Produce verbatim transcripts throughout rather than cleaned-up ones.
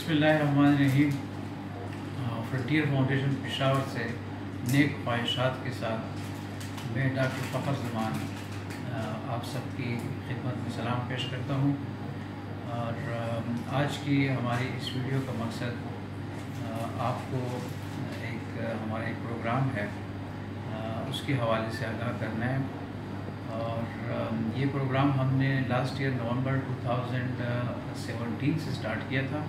बिस्मिल्लाहिर्रहमानिर्रहीम। Frontier foundation Peshawar से नेक ख्वाहिशात के साथ मैं डॉक्टर फ़खर ज़मान आप सबकी खिदमत में सलाम पेश करता हूँ। और आज की हमारी इस वीडियो का मकसद आपको एक हमारा एक प्रोग्राम है उसके हवाले से आगाह करना है। और ये प्रोग्राम हमने last year November two thousand seventeen से स्टार्ट किया था।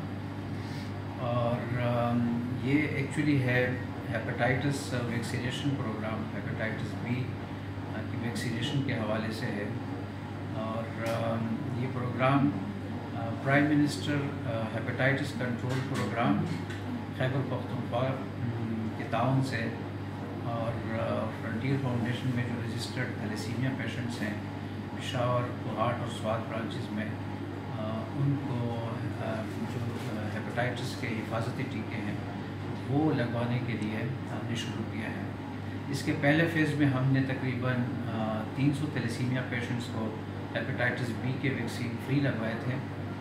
और ये एक्चुअली है hepatitis vaccination program, hepatitis B की वैक्सीनेशन के हवाले से है। और ये program prime minister hepatitis control program Khyber Pakhtunkhwa के ताउन से और फ्रंटियर फाउंडेशन में जो रजिस्टर्ड थैलेसीमिया पेशेंट्स हैं पेशावर, कोहाट और स्वात ब्रांचेस में, उनको जो हेपेटाइटिस के हिफाजती टीके हैं वो लगवाने के लिए हमने शुरू किया है। इसके पहले फ़ेज़ में हमने तकरीबन तीन सौ थैलेसीमिया पेशेंट्स को हेपेटाइटिस बी के वैक्सीन फ्री लगवाए थे।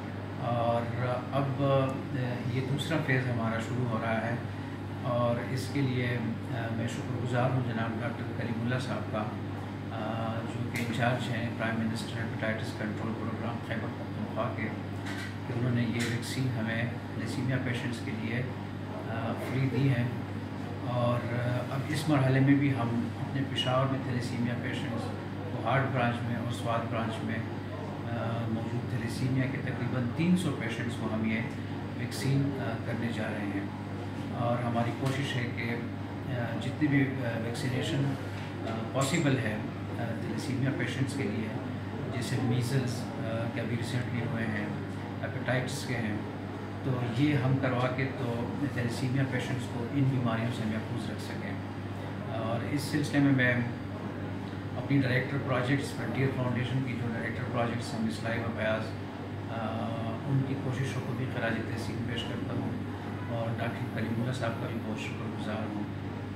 और अब ये दूसरा फ़ेज़ हमारा शुरू हो रहा है और इसके लिए मैं शुक्रगुज़ार हूँ जनाब डॉक्टर कलीमुल्लाह साहब का, जो कि इंचार्ज हैं prime minister hepatitis control program Khyber Pakhtunkhwa के, कि उन्होंने ये वैक्सीन हमें थैलेसीमिया पेशेंट्स के लिए फ्री दी है। और अब इस मरहले में भी हम अपने पेशावर में थैलेसीमिया पेशेंट्स को हार्ट ब्रांच में और स्वात ब्रांच में मौजूद थैलेसीमिया के तकरीबन तीन सौ पेशेंट्स को हम ये वैक्सीन करने जा रहे हैं। और हमारी कोशिश है कि जितनी भी वैक्सीनेशन पॉसिबल है थैलेसीमिया पेशेंट्स के लिए, जैसे मीज़ल्स के अभी रिसेंटली हुए हैं, हेपेटाइटिस के हैं, तो ये हम करवा के तो थैलेसीमिया पेशेंट्स को इन बीमारियों से महफूज रख सकें। और इस सिलसिले में मैं अपनी डायरेक्टर प्रोजेक्ट्स फ्रंटियर फाउंडेशन की जो डायरेक्टर प्रोजेक्ट्स हैं मिस लाइबा फयाज़, उनकी कोशिशों को भी खराज तहसीन पेश करता हूँ और डॉक्टर कलीमुल्लाह साहब का भी बहुत शुक्रगुज़ार हूँ।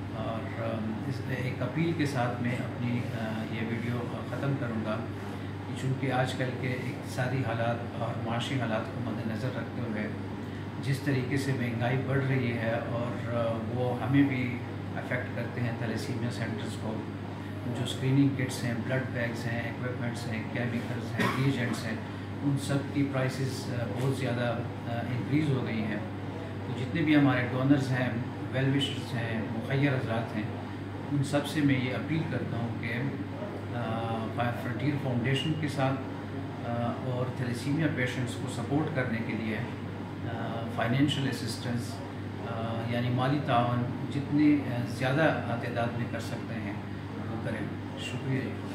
और इस एक अपील के साथ मैं अपनी ये वीडियो ख़त्म करूँगा कि चूँकि आजकल के इक़्तिसादी हालात और माशी हालात को मद्देनज़र रखते हुए जिस तरीके से महंगाई बढ़ रही है और वो हमें भी अफेक्ट करते हैं थैलेसीमिया सेंटर्स को, जो स्क्रीनिंग किट्स हैं, ब्लड बैग्स हैं, इक्विपमेंट्स हैं, केमिकल्स हैं, रिएजेंट्स हैं, उन सब की प्राइसेस बहुत ज़्यादा इंक्रीज़ हो गई हैं। तो जितने भी हमारे डोनर्स हैं, वेल विशर्स हैं, मुखय्यर हज़रात हैं, उन सब से मैं ये अपील करता हूँ कि फ्रंटियर फाउंडेशन के साथ और थैलेसीमिया पेशेंट्स को सपोर्ट करने के लिए फाइनेंशियल असिस्टेंस यानी माली तावन जितनी ज़्यादा तादाद में कर सकते हैं वो करें। शुक्रिया।